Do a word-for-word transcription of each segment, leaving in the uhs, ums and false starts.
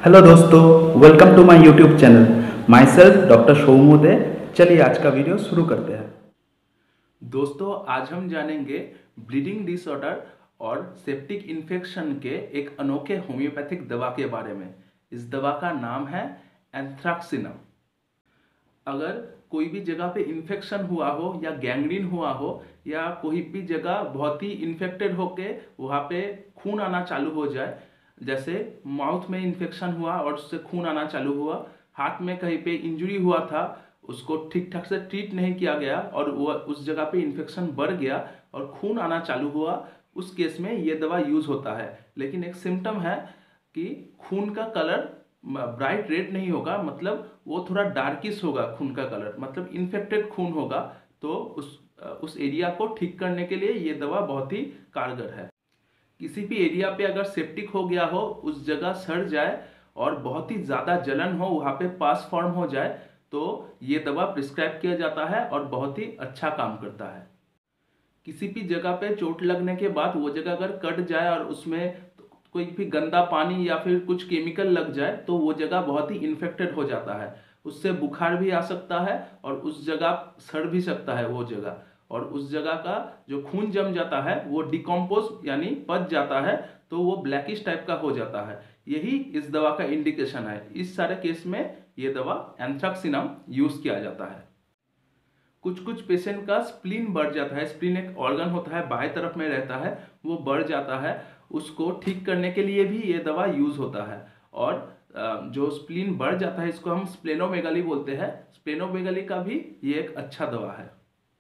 Hello दोस्तों, welcome to my YouTube channel. Myself doctor Saumyoday. चलिए आज का वीडियो शुरू करते हैं। दोस्तों, आज हम जानेंगे ब्लीडिंग डिसऑर्डर और सेप्टिक इन्फेक्शन के एक अनोखे होम्योपैथिक दवा के बारे में। इस दवा का नाम है एंथ्रैक्सिनम। अगर कोई भी जगह पे इन्फेक्शन हुआ हो या गैंग्रीन हुआ हो या कोई भी जगह बहुत ही इन्फेक्टेड होके वहाँ पे खून आना चालू हो जाए, जैसे माउथ में इन्फेक्शन हुआ और उससे खून आना चालू हुआ, हाथ में कहीं पे इंजरी हुआ था, उसको ठीक ठाक से ट्रीट नहीं किया गया और वो उस जगह पे इन्फेक्शन बढ़ गया और खून आना चालू हुआ, उस केस में ये दवा यूज होता है। लेकिन एक सिम्टम है कि खून का कलर ब्राइट रेड नहीं होगा, मतलब वो थोड़ा डार्किश होगा खून का कलर, मतलब इन्फेक्टेड खून होगा। तो उस उस एरिया को ठीक करने के लिए ये दवा बहुत ही कारगर है। किसी भी एरिया पे अगर सेप्टिक हो गया हो, उस जगह सड़ जाए और बहुत ही ज़्यादा जलन हो, वहाँ पे पास फॉर्म हो जाए, तो ये दवा प्रिस्क्राइब किया जाता है और बहुत ही अच्छा काम करता है। किसी भी जगह पे चोट लगने के बाद वो जगह अगर कट जाए और उसमें कोई भी गंदा पानी या फिर कुछ केमिकल लग जाए तो वो जगह बहुत ही इन्फेक्टेड हो जाता है, उससे बुखार भी आ सकता है और उस जगह सड़ भी सकता है वो जगह, और उस जगह का जो खून जम जाता है वो डिकम्पोज यानी पच जाता है, तो वो ब्लैकिश टाइप का हो जाता है। यही इस दवा का इंडिकेशन है। इस सारे केस में ये दवा एंथ्रैक्सिनम यूज किया जाता है। कुछ कुछ पेशेंट का स्प्लीन बढ़ जाता है। स्प्लीन एक ऑर्गन होता है, बाएं तरफ में रहता है, वो बढ़ जाता है, उसको ठीक करने के लिए भी ये दवा यूज होता है। और जो स्प्लीन बढ़ जाता है इसको हम स्प्लेनोमेगाली बोलते हैं। स्प्लेनोमेगाली का भी ये एक अच्छा दवा है।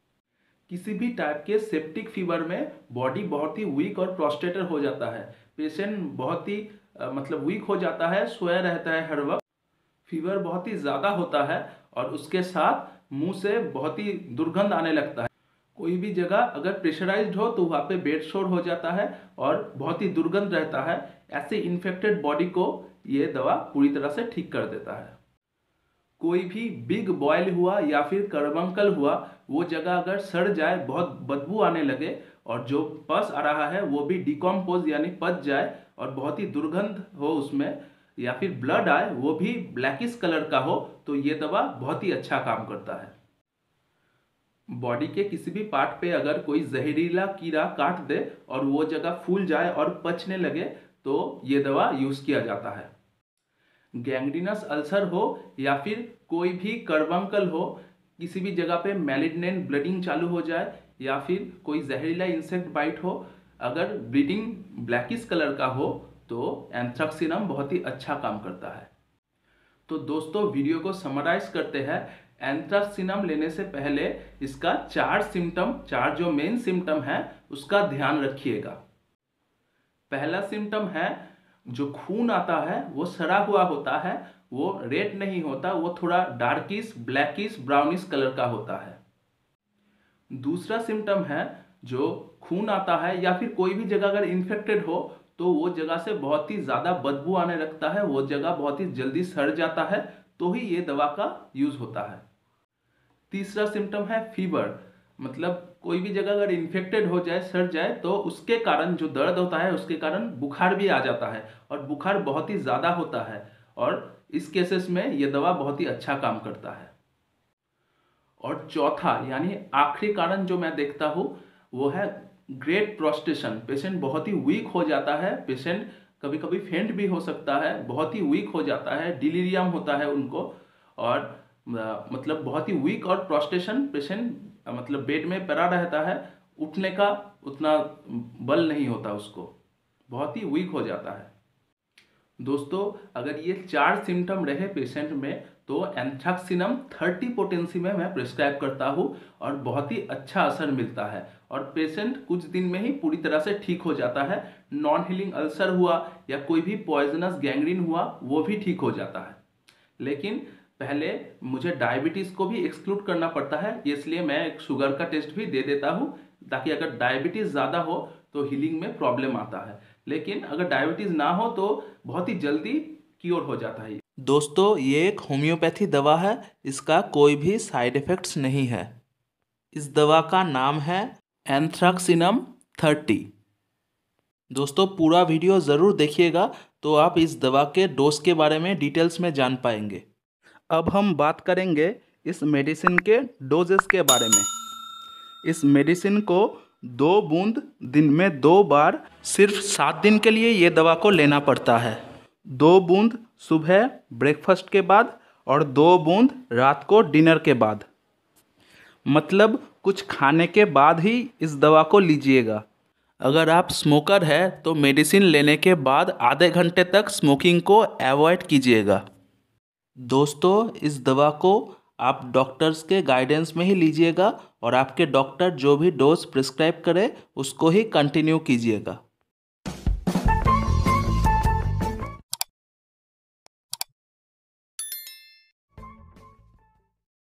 किसी भी टाइप के सेप्टिक फीवर में बॉडी बहुत ही वीक और प्रोस्ट्रेटेड हो जाता है। पेशेंट बहुत ही आ, मतलब वीक हो जाता है, सोया रहता है हर वक्त, फीवर बहुत ही ज़्यादा होता है और उसके साथ मुंह से बहुत ही दुर्गंध आने लगता है। कोई भी जगह अगर प्रेशराइज्ड हो तो वहाँ पे बेड शोर हो जाता है और बहुत ही दुर्गंध रहता है। ऐसे इन्फेक्टेड बॉडी को ये दवा पूरी तरह से ठीक कर देता है। कोई भी बिग बॉयल हुआ या फिर कर्बंकल हुआ, वो जगह अगर सड़ जाए, बहुत बदबू आने लगे और जो पस आ रहा है वो भी डिकम्पोज यानी पच जाए और बहुत ही दुर्गंध हो उसमें, या फिर ब्लड आए वो भी ब्लैकिश कलर का हो, तो ये दवा बहुत ही अच्छा काम करता है। बॉडी के किसी भी पार्ट पे अगर कोई जहरीला कीड़ा काट दे और वो जगह फूल जाए और पचने लगे, तो ये दवा यूज किया जाता है। गैंग्रीनस अल्सर हो या फिर कोई भी कर्बंकल हो, किसी भी जगह पे मैलिग्नेंट ब्लीडिंग चालू हो जाए या फिर कोई जहरीला इंसेक्ट बाइट हो, अगर ब्लीडिंग ब्लैकिश कलर का हो, तो एंथ्रैक्सिनम बहुत ही अच्छा काम करता है। तो दोस्तों, वीडियो को समराइज करते हैं। एंथ्रैक्सिनम लेने से पहले इसका चार सिम्टम, चार जो मेन सिम्टम है उसका ध्यान रखिएगा। पहला सिम्टम है, जो खून आता है वो सड़ा हुआ होता है, वो रेड नहीं होता, वो थोड़ा डार्किश ब्लैकिश ब्राउनिश कलर का होता है। दूसरा सिम्टम है, जो खून आता है या फिर कोई भी जगह अगर इन्फेक्टेड हो तो वो जगह से बहुत ही ज़्यादा बदबू आने लगता है, वो जगह बहुत ही जल्दी सड़ जाता है, तो ही ये दवा का यूज होता है। तीसरा सिम्टम है फीवर, मतलब कोई भी जगह अगर इन्फेक्टेड हो जाए, सड़ जाए, तो उसके कारण जो दर्द होता है उसके कारण बुखार भी आ जाता है और बुखार बहुत ही ज़्यादा होता है, और इस केसेस में ये दवा बहुत ही अच्छा काम करता है। और चौथा यानी आखिरी कारण जो मैं देखता हूँ वो है ग्रेट प्रोस्टेशन। पेशेंट बहुत ही वीक हो जाता है, पेशेंट कभी कभी फेंट भी हो सकता है, बहुत ही वीक हो जाता है, डिलीरियम होता है उनको, और आ, मतलब बहुत ही वीक और प्रोस्टेशन, पेशेंट मतलब बेड में पड़ा रहता है, उठने का उतना बल नहीं होता उसको, बहुत ही वीक हो जाता है। दोस्तों, अगर ये चार सिम्टम रहे पेशेंट में तो एंथ्रैक्सिनम थर्टी पोटेंसी में मैं प्रिस्क्राइब करता हूँ और बहुत ही अच्छा असर मिलता है और पेशेंट कुछ दिन में ही पूरी तरह से ठीक हो जाता है। नॉन हीलिंग अल्सर हुआ या कोई भी पॉइजनस गैंग्रीन हुआ वो भी ठीक हो जाता है। लेकिन पहले मुझे डायबिटीज़ को भी एक्सक्लूड करना पड़ता है, इसलिए मैं एक शुगर का टेस्ट भी दे देता हूँ, ताकि अगर डायबिटीज़ ज़्यादा हो तो हीलिंग में प्रॉब्लम आता है, लेकिन अगर डायबिटीज़ ना हो तो बहुत ही जल्दी क्योर हो जाता है। दोस्तों, ये एक होम्योपैथी दवा है, इसका कोई भी साइड इफ़ेक्ट्स नहीं है। इस दवा का नाम है एंथ्रैक्सिनम थर्टी। दोस्तों पूरा वीडियो ज़रूर देखिएगा तो आप इस दवा के डोज के बारे में डिटेल्स में जान पाएंगे। अब हम बात करेंगे इस मेडिसिन के डोजेस के बारे में। इस मेडिसिन को दो बूंद दिन में दो बार सिर्फ सात दिन के लिए ये दवा को लेना पड़ता है। दो बूंद सुबह ब्रेकफास्ट के बाद और दो बूंद रात को डिनर के बाद, मतलब कुछ खाने के बाद ही इस दवा को लीजिएगा। अगर आप स्मोकर है तो मेडिसिन लेने के बाद आधे घंटे तक स्मोकिंग को अवॉइड कीजिएगा। दोस्तों इस दवा को आप डॉक्टर्स के गाइडेंस में ही लीजिएगा और आपके डॉक्टर जो भी डोज प्रिस्क्राइब करे उसको ही कंटिन्यू कीजिएगा।